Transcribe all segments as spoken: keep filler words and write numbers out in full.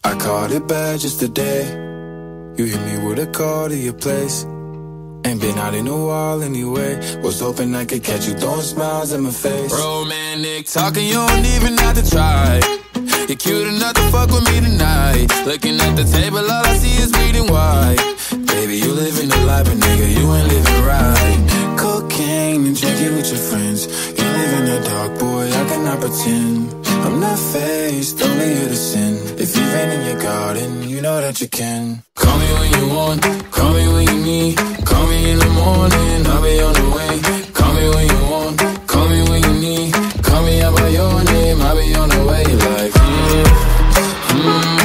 I caught it bad just today. You hit me with a call to your place. Ain't been out in a while anyway. Was hoping I could catch you throwing smiles in my face. Romantic talking, you don't even have to try. You're cute enough to fuck with me tonight. Looking at the table, all I see is bleeding white. Baby, you living the life, but nigga, you ain't living right. Cocaine and drinking with your friends. You live in the dark, boy, I cannot pretend. I'm not fazed, only here to sin. If you've been in your garden, you know that you can. Call me when you want, call me when you need. Call me in the morning, I'll be on the way. Call me when you want, call me when you need. Call me out by your name, I'll be on the way. Like, mm, mm,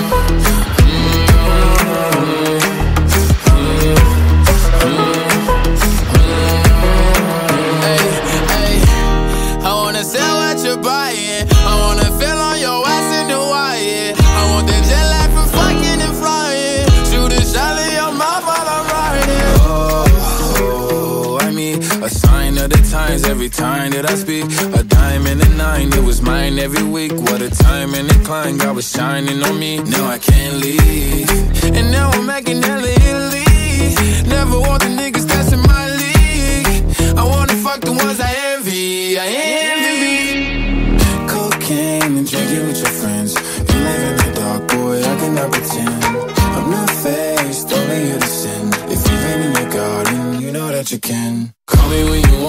sell what you're buying. I wanna feel on your ass in Hawaii. I want that jet lag from fucking and flying. Shoot a shot in your mouth while I'm riding. Oh, I mean, a sign of the times every time that I speak. A dime and a nine, it was mine every week. What a time and a climb, God was shining on me. Now I can't leave, and now I'm making hella Italy. Never want the niggas that's in my league. I wanna fuck the ones I envy. I envy. And drinking with your friends. You live in the dark, boy, I cannot pretend. I'm not faced, only here to sin. If you've been in your garden, you know that you can. Call me when you